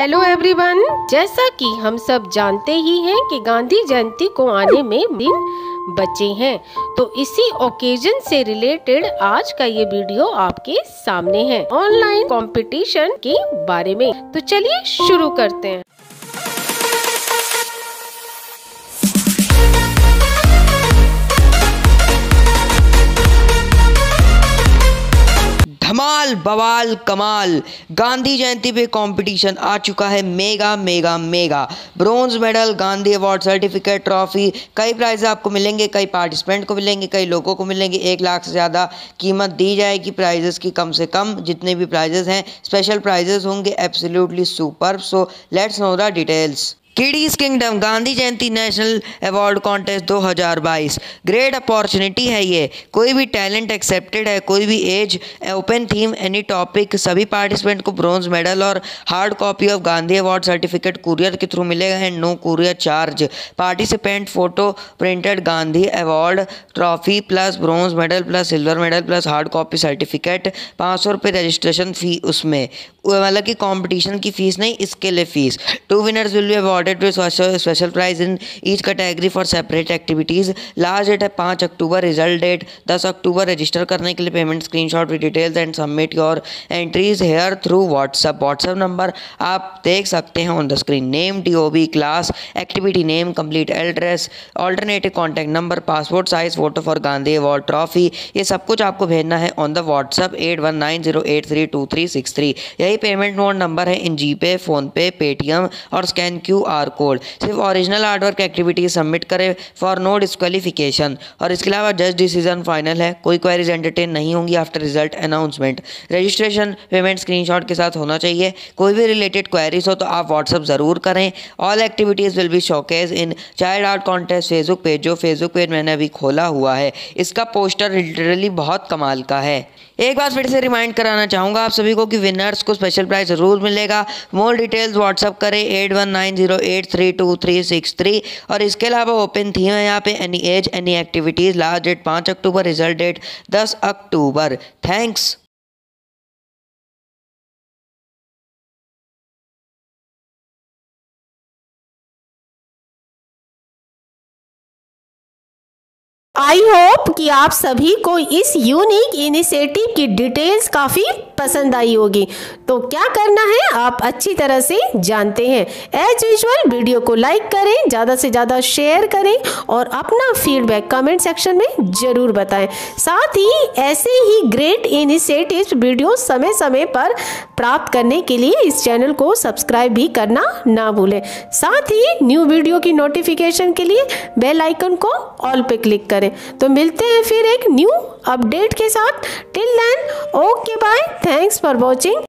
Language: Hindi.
हेलो एवरीवन, जैसा कि हम सब जानते ही हैं कि गांधी जयंती को आने में दिन बचे हैं, तो इसी ओकेजन से रिलेटेड आज का ये वीडियो आपके सामने है ऑनलाइन कंपटीशन के बारे में। तो चलिए शुरू करते हैं। धमाल बवाल कमाल, गांधी जयंती पे कंपटीशन आ चुका है। Mega bronze medal, Gandhi award, certificate, trophy, कई प्राइज आपको मिलेंगे, कई पार्टिसिपेंट को मिलेंगे, कई लोगों को मिलेंगे। 1 लाख से ज़्यादा कीमत दी जाएगी प्राइजेस की। कम से कम जितने भी प्राइजेस हैं स्पेशल प्राइजेस होंगे, absolutely super. So let's know the details. Kiddies kingdom Gandhi Jayanti national award contest 2022 great opportunity है ये। कोई भी टैलेंट एक्सेप्टेड है, कोई भी age, open theme, any topic. सभी पार्टिसिपेंट को ब्रॉन्ज मेडल और hard copy of Gandhi award certificate courier के थ्रू मिलेगा and no courier charge. Participant photo printed Gandhi award trophy plus bronze medal plus silver medal plus hard copy certificate. 500 रुपये रजिस्ट्रेशन फ़ी उसमें, मतलब कि कंपटीशन की फ़ीस नहीं, इसके लिए fees. 2 winners will be awarded with special prize in each category for separate activities। Last date है 5 October, result date 10 October. Register करने के लिए payment screenshot with details and submit your entries here through WhatsApp number आप देख सकते हैं on the screen. Name, DOB, class, activity name, complete address, alternative contact number, passport size photo for Gandhi award trophy. ये सब कुछ आपको भेजना है ऑन द व्हाट्सएप 8190832363। यही पेमेंट मोड नंबर है इन जीपे, फोनपे, पेटीएम और स्कैन QR कोड। सिर्फ ओरिजिनल आर्टवर्क एक्टिविटी सबमिट करें फॉर नो डिस्क्वालिफिकेशन। और इसके अलावा जज डिसीजन फाइनल है, कोई क्वेरीज एंटरटेन नहीं होंगी after result announcement. Registration payment screenshot के साथ होना चाहिए। कोई भी रिलेटेड क्वेरीज हो तो आप व्हाट्सअप ज़रूर करें। All activities will be showcase in child art contest Facebook page, जो फेसबुक पेज मैंने अभी खोला हुआ है। इसका पोस्टर लिटरली बहुत कमाल का है। एक बार फिर से रिमाइंड कराना चाहूँगा आप सभी को कि विनर्स को स्पेशल प्राइज ज़रूर मिलेगा। मोर डिटेल्स व्हाट्सअप करें 8190832363। और इसके अलावा ओपन थीम है यहाँ पे, any age any activities. Last date 5 October, result date 10 October. Thanks. I hope कि आप सभी को इस यूनिक इनिशिएटिव की डिटेल्स काफ़ी पसंद आई होगी। तो क्या करना है आप अच्छी तरह से जानते हैं। एज यूजुअल वीडियो को लाइक करें, ज़्यादा से ज़्यादा शेयर करें और अपना फीडबैक कमेंट सेक्शन में ज़रूर बताएं। साथ ही ऐसे ही ग्रेट इनिशिएटिव वीडियो समय समय पर प्राप्त करने के लिए इस चैनल को सब्सक्राइब भी करना ना भूलें। साथ ही न्यू वीडियो की नोटिफिकेशन के लिए बेल आइकन को ऑल पे क्लिक करें। तो मिलते हैं फिर एक न्यू अपडेट के साथ। Till then, okay bye, thanks for watching.